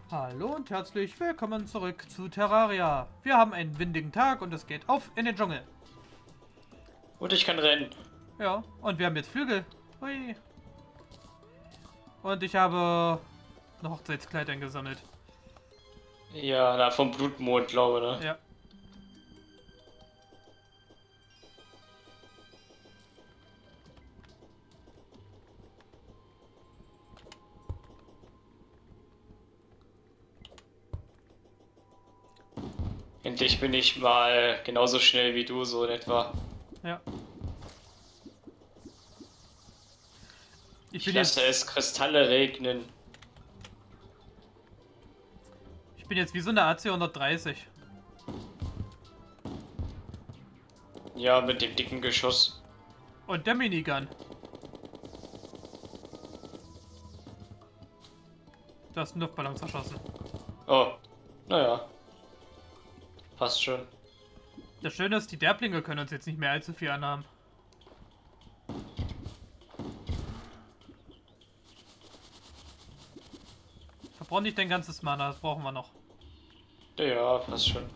Hallo und herzlich willkommen zurück zu Terraria. Wir haben einen windigen Tag und es geht auf in den Dschungel. Und ich kann rennen. Ja, und wir haben jetzt Flügel. Hui. Und ich habe ein Hochzeitskleid eingesammelt. Ja, na, vom Blutmond, glaube ich, ne? Ja. Endlich bin ich mal genauso schnell wie du, so in etwa. Ja. Ich lasse es Kristalle regnen. Ich bin jetzt wie so eine AC 130. Ja, mit dem dicken Geschoss. Und der Minigun. Du hast einen Luftballon zerschossen. Oh, naja. Passt schon. Das Schöne ist, die Derblinge können uns jetzt nicht mehr allzu viel anhaben. Verbrauch nicht dein ganzes Mana, das brauchen wir noch. Ja, passt schon.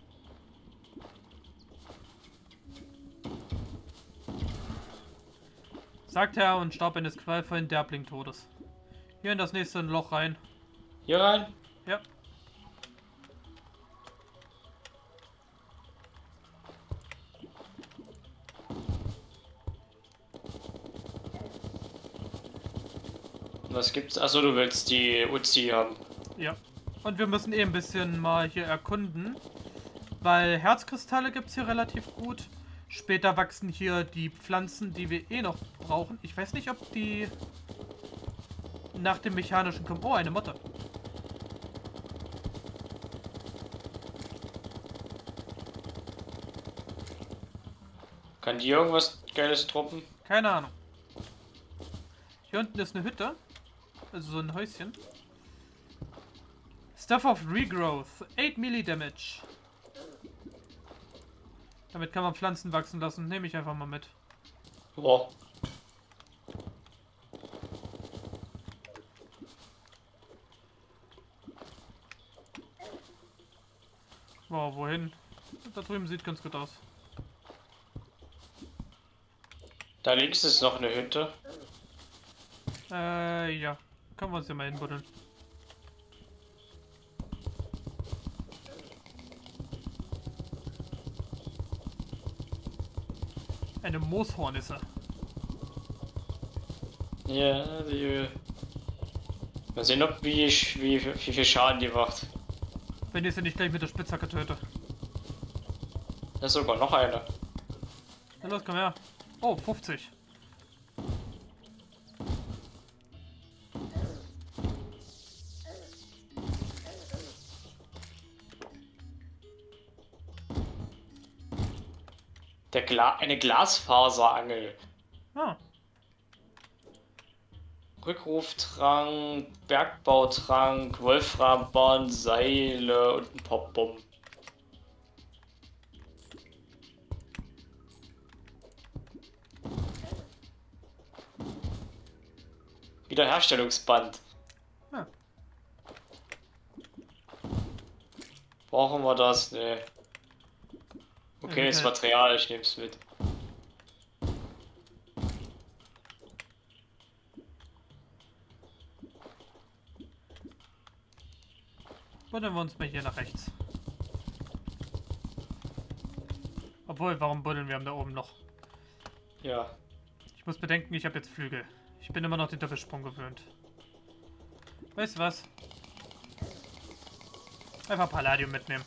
Sagt er und starb eines qualvollen Derbling-Todes. Hier in das nächste Loch rein. Hier rein? Ja. Was gibt's? Achso, du willst die Uzi haben. Ja. Und wir müssen ein bisschen mal hier erkunden. Weil Herzkristalle gibt es hier relativ gut. Später wachsen hier die Pflanzen, die wir noch brauchen. Ich weiß nicht, ob die nach dem mechanischen kommen. Oh, eine Motte. Kann die irgendwas Geiles droppen? Keine Ahnung. Hier unten ist eine Hütte. Also so ein Häuschen. Stuff of Regrowth. 8 Melee Damage. Damit kann man Pflanzen wachsen lassen. Nehme ich einfach mal mit. Boah. Wow, wohin? Da drüben sieht ganz gut aus. Da links ist noch eine Hütte. Ja. Können wir uns ja mal hinbuddeln. Eine Mooshornisse. Ja, die. Mal sehen, ob wie viel Schaden die macht. Wenn ich sie nicht gleich mit der Spitzhacke töte. Da ist sogar noch eine. Na los, komm her. Oh, 50. Eine Glasfaserangel. Ah, Rückruftrank, Bergbautrank, Wolframbahn, Seile und ein Popbomben. Wiederherstellungsband. ja. Brauchen wir das? Nee. Okay, das Material, ich nehme es mit. Buddeln wir uns mal hier nach rechts. Obwohl, warum buddeln wir haben da oben noch? Ja. Ich muss bedenken, ich habe jetzt Flügel. Ich bin immer noch den Doppelsprung gewöhnt. Weißt du was? Einfach Palladium mitnehmen.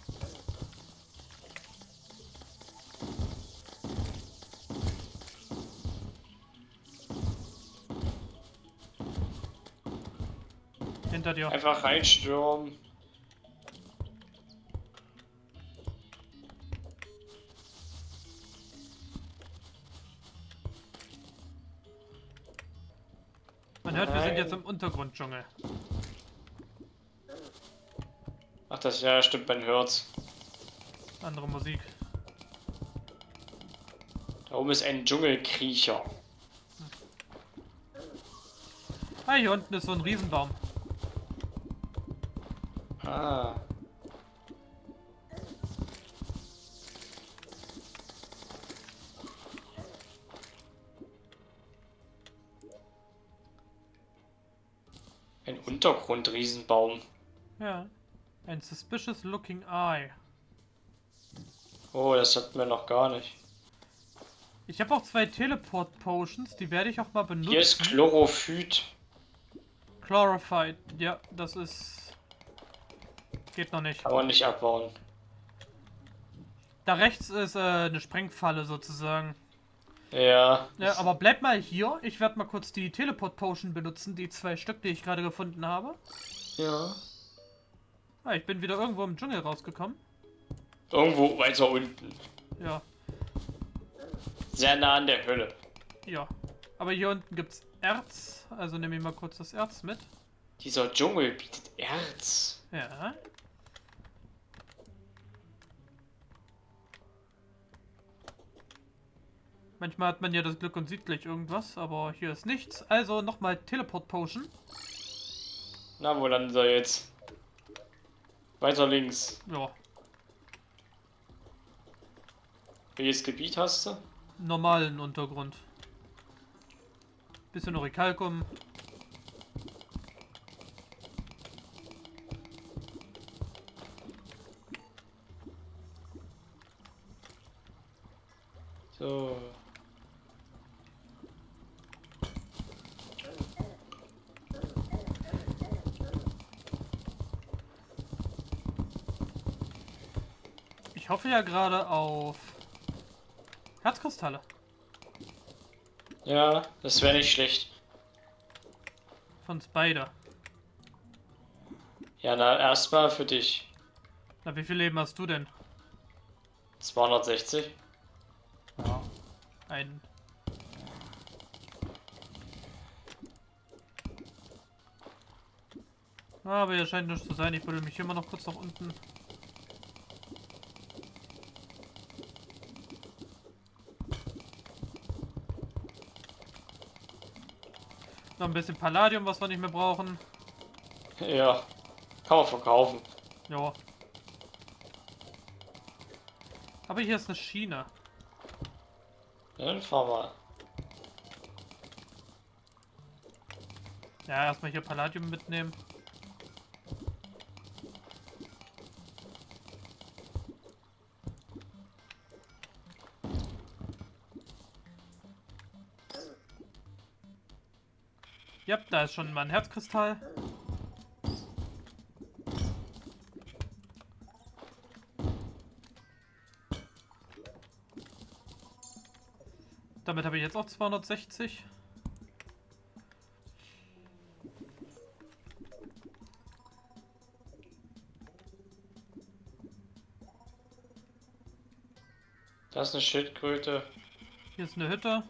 Hinter dir. Einfach reinstürmen. Man hört, wir sind jetzt im Untergrunddschungel. Ach, das ja stimmt, man hört's. Andere Musik. Da oben ist ein Dschungelkriecher. Ah, hier unten ist so ein Riesenbaum. Ah. Ein Untergrund-Riesenbaum. Ja. Ein suspicious looking eye. Oh, das hatten wir noch gar nicht. Ich habe auch 2 Teleport-Potions, die werde ich auch mal benutzen. Hier ist Chlorophyt. Chlorophyte, ja, das ist... Geht noch nicht. Kann man nicht abbauen. Da rechts ist eine Sprengfalle sozusagen. Ja. Ja, aber bleib mal hier. Ich werde mal kurz die Teleport-Potion benutzen, die 2 Stück, die ich gerade gefunden habe. Ja. Ah, ich bin wieder irgendwo im Dschungel rausgekommen. Irgendwo weiter unten. Ja, Sehr nah an der Hölle. ja. Aber hier unten gibt's Erz, also nehme ich mal kurz das Erz mit. Dieser Dschungel bietet Erz. Ja. Manchmal hat man ja das Glück und sieht gleich irgendwas, aber hier ist nichts. Also nochmal Teleport Potion. Na, wo landet er jetzt? Weiter links. Ja, Welches Gebiet hast du? normalen Untergrund. Bisschen Orikalkum. So. Ich hoffe ja gerade auf Herzkristalle. Ja, das wäre nicht schlecht. Von Spider. Ja, na, erstmal für dich. Na, wie viel Leben hast du denn? 260. Ja. Ein. Aber hier scheint nichts zu sein. Ich buddel mich immer noch kurz nach unten. Noch ein bisschen Palladium, was wir nicht mehr brauchen. Ja, kann man verkaufen. Ja. Aber hier ist eine Schiene. Ja, dann fahr mal. Ja, erstmal hier Palladium mitnehmen. Ja, da ist schon mal ein Herzkristall. Damit habe ich jetzt auch 260. Das ist eine Schildkröte. Hier ist eine Hütte.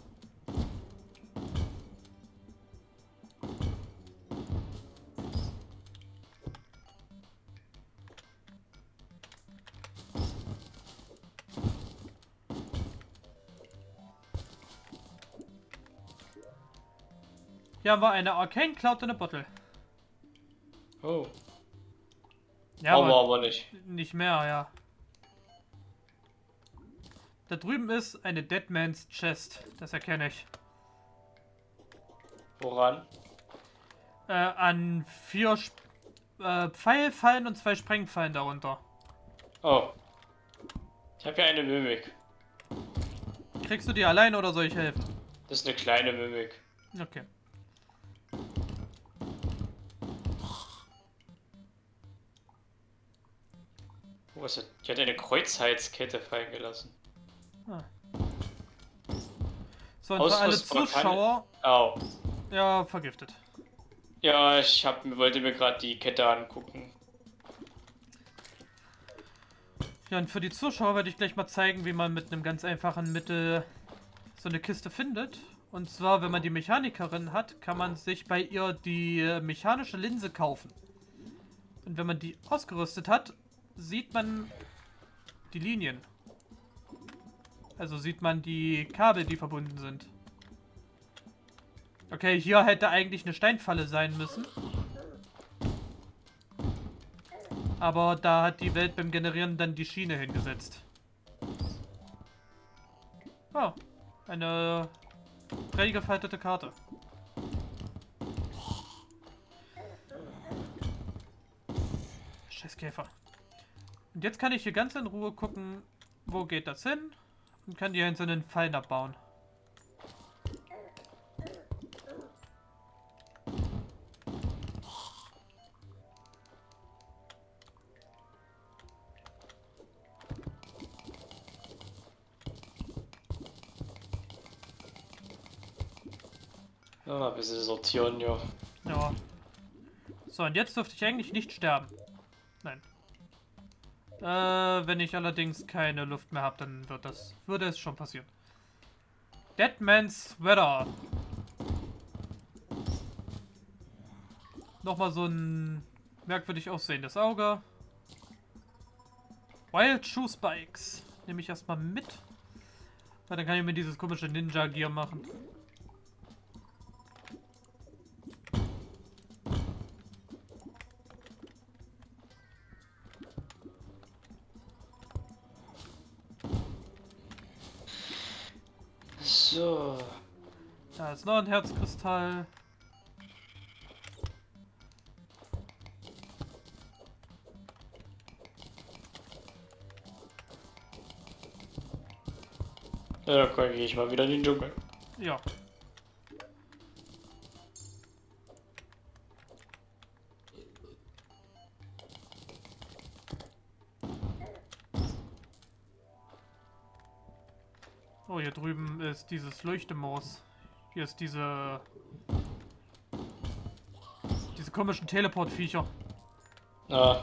Hier haben wir eine Arcane Cloud in a Bottle. Oh, Ja, brauchen wir aber nicht. nicht mehr, ja. Da drüben ist eine Dead Man's Chest. Das erkenne ich. Woran? An 4 Pfeilfallen und 2 Sprengfallen darunter. Oh. Ich habe ja eine Mimik. Kriegst du die alleine oder soll ich helfen? Das ist eine kleine Mimik. Okay. Oh, was hat... Die hat eine Kreuzheitskette fallen gelassen. Ah. So, und für alle Zuschauer... Au. Ja, vergiftet. Ja, wollte mir gerade die Kette angucken. Ja, und für die Zuschauer werde ich gleich mal zeigen, wie man mit einem ganz einfachen Mittel so eine Kiste findet. Und zwar, wenn man die Mechanikerin hat, kann man sich bei ihr die mechanische Linse kaufen. Und wenn man die ausgerüstet hat, sieht man die Linien. Also sieht man die Kabel, die verbunden sind. Okay, hier hätte eigentlich eine Steinfalle sein müssen. Aber da hat die Welt beim Generieren dann die Schiene hingesetzt. Oh, eine freigefaltete Karte. Scheiß Käfer. Und jetzt kann ich hier ganz in Ruhe gucken, wo geht das hin und kann die einzelnen Fallen abbauen. Ja, ein bisschen sortieren, ja. Ja. So, und jetzt dürfte ich eigentlich nicht sterben. Nein. Wenn ich allerdings keine Luft mehr habe, dann würde es schon passieren. Deadman's Sweater. Nochmal so ein merkwürdig aussehendes Auge. Wild Shoe Spikes. Nehme ich erstmal mit. Weil dann kann ich mir dieses komische Ninja Gear machen. So. Da ist noch ein Herzkristall. Ja, dann gehe ich mal wieder in den Dschungel. Ja. Oh, hier drüben ist dieses Leuchtemoos. Hier ist diese komischen Teleport-Viecher. Ah,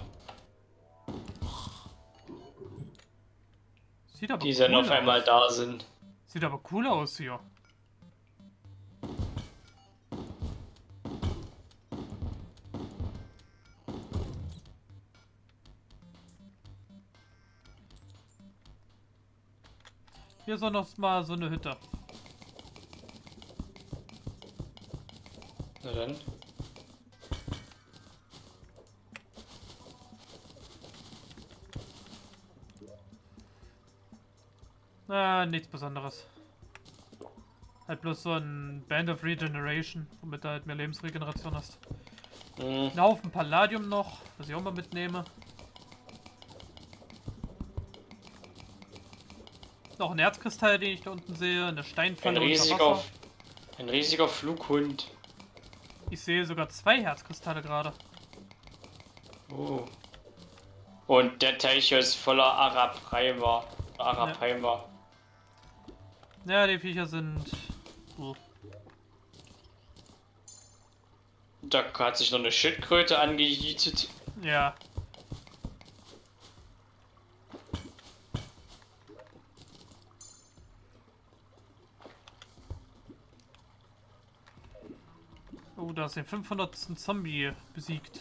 Sieht aber die dann cool auf einmal aus. da sind. Sieht aber cool aus hier. Hier ist auch noch mal so eine Hütte. Na dann. Nichts Besonderes. Halt bloß so ein Band of Regeneration, womit du halt mehr Lebensregeneration hast. Ein Haufen Palladium noch, was ich auch mal mitnehme. Noch ein Erzkristall, den ich da unten sehe, eine Steinfalle unter Wasser. Ein riesiger Flughund. Ich sehe sogar 2 Herzkristalle gerade. Oh. Und der Teich hier ist voller Arapaima. Ja, die Viecher sind... Da hat sich noch eine Schildkröte angejietet. Ja. Oh, da ist den 500. Zombie besiegt.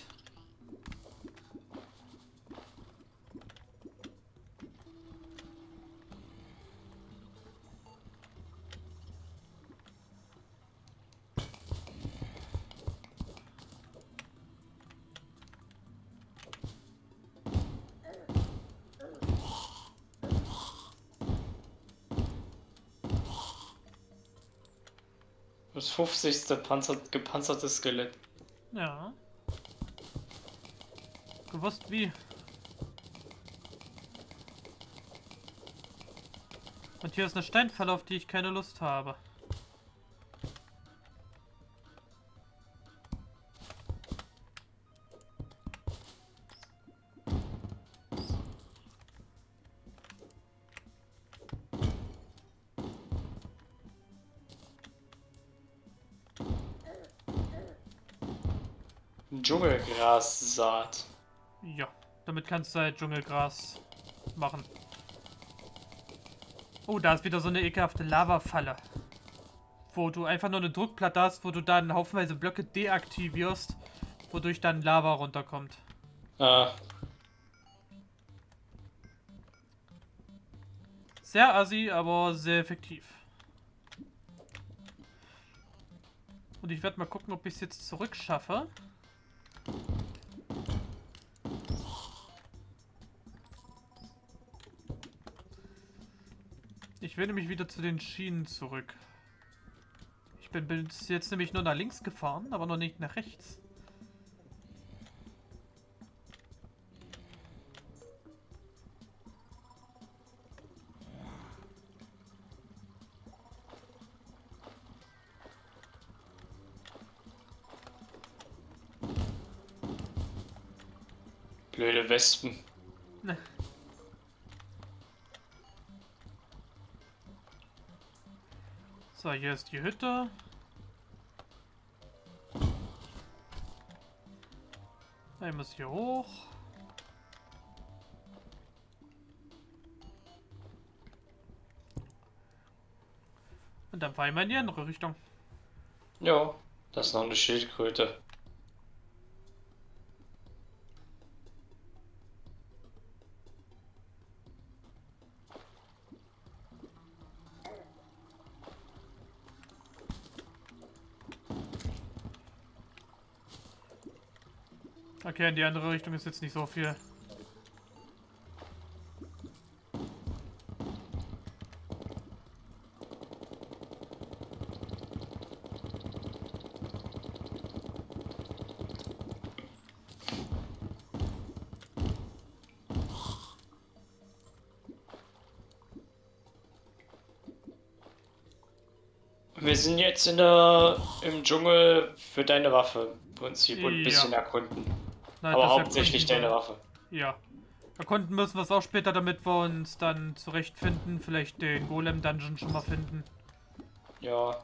Das 50. gepanzerte Skelett. Ja. Gewusst wie. Und hier ist eine Steinfalle, auf die ich keine Lust habe. Dschungelgrassaat. Ja, damit kannst du halt Dschungelgras machen. Oh, da ist wieder so eine ekelhafte Lavafalle. Wo du einfach nur eine Druckplatte hast, wo du dann haufenweise Blöcke deaktivierst, wodurch dann Lava runterkommt. Ah. Sehr assi, aber sehr effektiv. Und ich werde mal gucken, ob ich es jetzt zurück schaffe. Ich will nämlich wieder zu den Schienen zurück. Ich bin bis jetzt nämlich nur nach links gefahren, aber noch nicht nach rechts. Blöde Wespen. Ne. So, hier ist die Hütte. Ich muss hier hoch. Und dann fahre ich mal in die andere Richtung. Ja, das ist noch eine Schildkröte. Okay, in die andere Richtung ist jetzt nicht so viel. Wir sind jetzt im Dschungel für deine Waffe im Prinzip und ein bisschen erkunden. Nein, Aber das hauptsächlich erkunden deine wir- Waffe. Ja. Erkunden müssen wir es auch später, damit wir uns dann zurechtfinden. Vielleicht den Golem-Dungeon schon mal finden. Ja.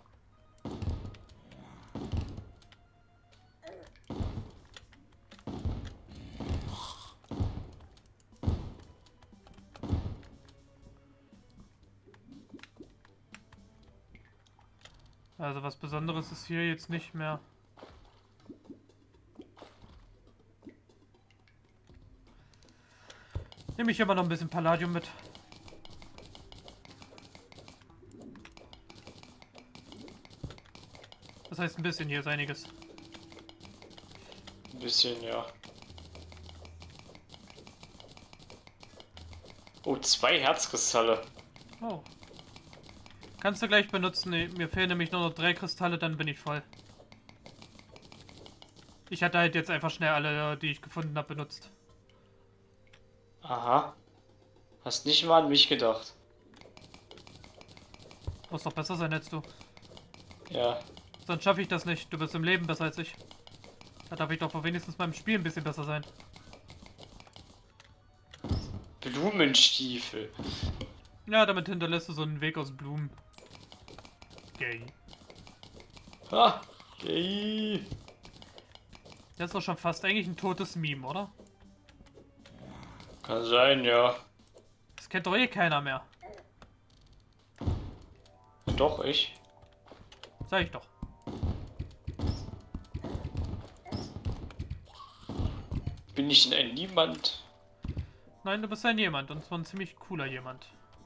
Also was Besonderes ist hier jetzt nicht mehr. Nehme ich immer noch ein bisschen Palladium mit. Das heißt ein bisschen, hier ist einiges. Ein bisschen, ja. Oh, 2 Herzkristalle. Oh. Kannst du gleich benutzen. Nee, mir fehlen nämlich nur noch 3 Kristalle, dann bin ich voll. Ich hatte halt jetzt einfach schnell alle, die ich gefunden habe, benutzt. Aha. Hast nicht mal an mich gedacht. Muss doch besser sein als du. Ja. Sonst schaffe ich das nicht. Du bist im Leben besser als ich. Da darf ich doch wenigstens beim Spiel ein bisschen besser sein. Blumenstiefel. Ja, damit hinterlässt du so einen Weg aus Blumen. Gay. Ha! Gay. Das ist doch schon fast eigentlich ein totes Meme, oder? Kann sein, ja. Das kennt doch eh keiner mehr. Doch, ich. Sag ich doch. Bin ich denn ein Niemand? Nein, du bist ein jemand und zwar ein ziemlich cooler jemand.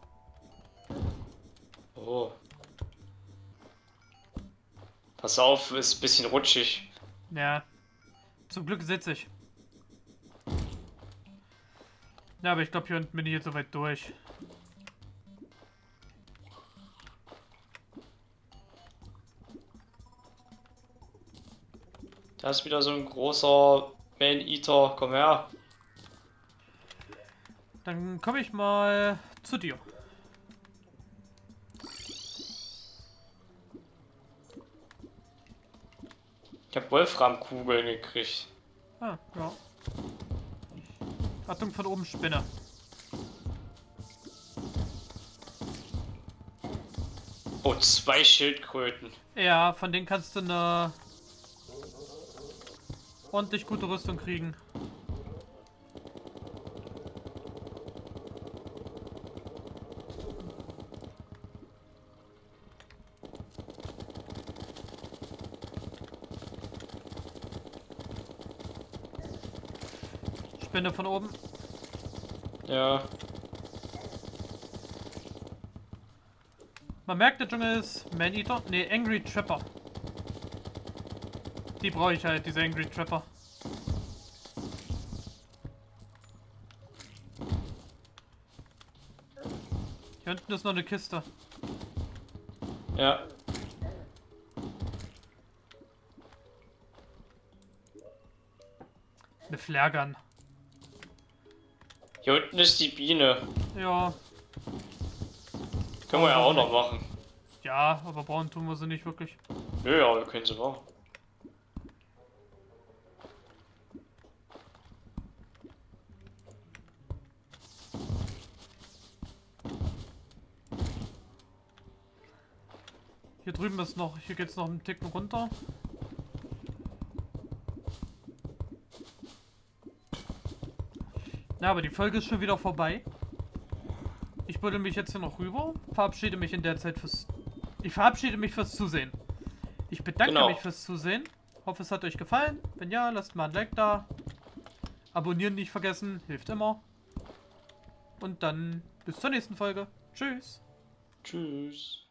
Oh. Pass auf, ist ein bisschen rutschig. Ja. Zum Glück sitze ich. Ja, aber ich glaube, hier unten bin ich jetzt soweit durch. Da ist wieder so ein großer Man-Eater. Komm her. Dann komme ich mal zu dir. Ich habe Wolframkugeln gekriegt. Ah, ja. Achtung, von oben Spinne. Oh, 2 Schildkröten. Ja, von denen kannst du eine ordentlich gute Rüstung kriegen. Spinne von oben. Ja. Man merkt, der Dschungel ist Man-Eater. Ne, Angry Trapper. Die brauche ich halt, diese Angry Trapper. Hier unten ist noch eine Kiste. Ja. Eine Flaregun. Hier unten ist die Biene. Ja. Können wir ja auch noch machen. Ja, aber brauchen tun wir sie nicht wirklich. Nö, ja, wir können sie machen. Hier drüben ist noch, hier geht's noch einen Ticken runter. Ja, aber die Folge ist schon wieder vorbei. Ich buddel mich jetzt hier noch rüber, verabschiede mich in der Zeit Ich verabschiede mich fürs Zusehen. Ich bedanke mich fürs Zusehen. Hoffe, es hat euch gefallen. Wenn ja, lasst mal ein Like da. Abonnieren nicht vergessen, hilft immer. Und dann bis zur nächsten Folge. Tschüss. Tschüss.